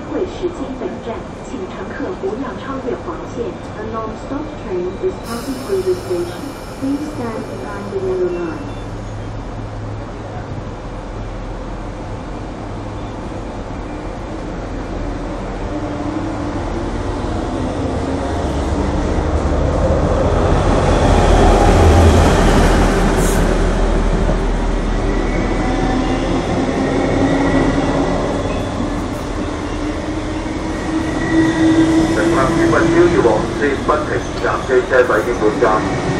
会驶经本站，请乘客不要超越黄线。A non-stop train is passing through this station. Please stand behind the yellow line. 乘客不需要往線不停站車車駛經本站。